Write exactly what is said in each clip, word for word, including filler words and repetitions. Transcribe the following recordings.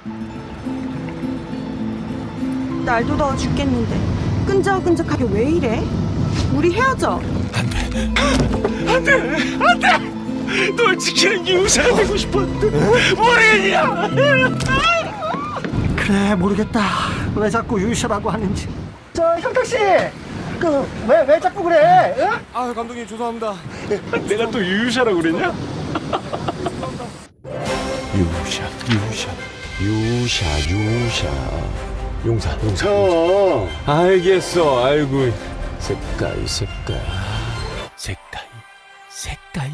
날도 더워 죽겠는데 끈적끈적하게 왜 이래? 우리 헤어져. 안돼 안돼 안돼 널 지키는 유사가 되고 싶었는데 모르겠냐. 그래 모르겠다. 왜 자꾸 유샤라고 하는지. 저 형탁씨 그 왜 왜 자꾸 그래? 응? 아 감독님 죄송합니다. 내가 또 유유샤라고 그랬냐? 유샤 유샤 유샤 유샤 용사 용사 형 알겠어. 알고 색깔 색깔 색깔 색깔.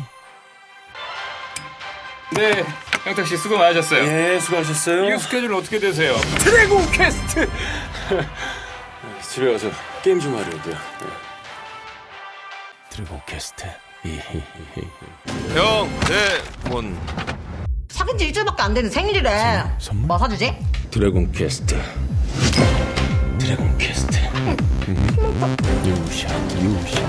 네 형탁씨 수고 많으셨어요. 예 수고하셨어요. 이 스케줄 어떻게 되세요? 드래곤 퀘스트. 집에 가서 게임 좀 하려고요. 네. 드래곤 퀘스트. 형, 네, 뭔 사귄 지 일주일밖에 안 되는 생일이래. 선물? 뭐 사주지? 드래곤 퀘스트. 드래곤 퀘스트. 유샤, 유샤.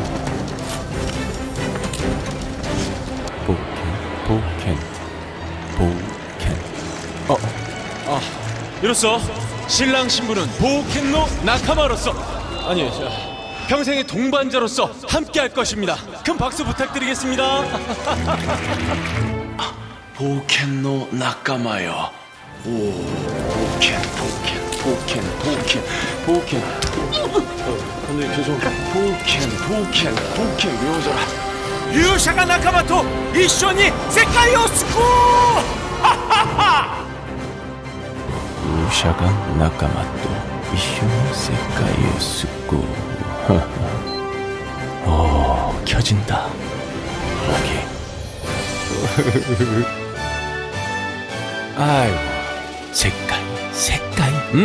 보켄, 보켄, 보켄. 어, 아, 이로써 신랑 신부는 보켄노 나카마로서, 아니, 저, 평생의 동반자로서 함께할 것입니다. 큰 박수 부탁드리겠습니다. 보켄노 나까마요. 오, 보켄, 보켄, 보켄, 보켄, 보켄. 어, 감독님 죄송합니다. 보켄, 보켄, 보켄 외워져라. 유샤가 나카마토 이쇼니 세카이오스쿠. 유샤가 나카마토 이쇼니 세카이오스쿠. 오, 켜진다. 여기. 아이고, 색깔, 색깔. 음.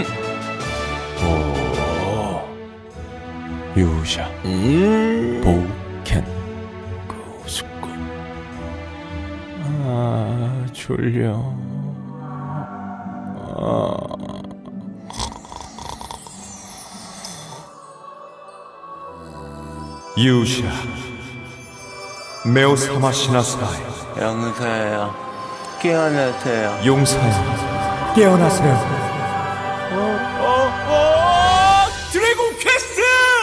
오, 유샤. 음. 보켄. 고스쿠. 아, 졸려. 아. 유샤 매우 사마시나사이. 영사야 깨어나세요. 용사야 깨어나세요. 드래곤 퀘스트!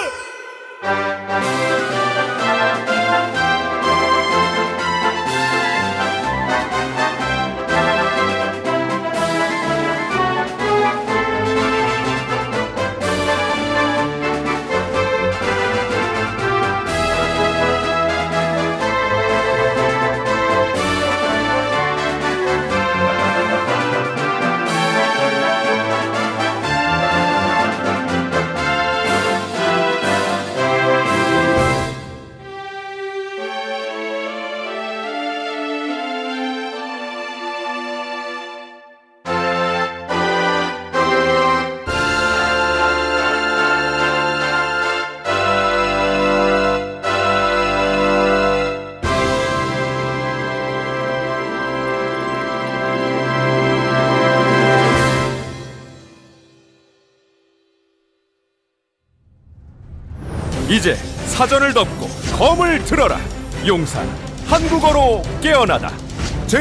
이제 사전을 덮고 검을 들어라. 용사 한국어로 깨어나다.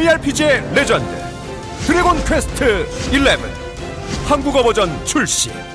제이알피지의 레전드 드래곤 퀘스트 십일 한국어 버전 출시.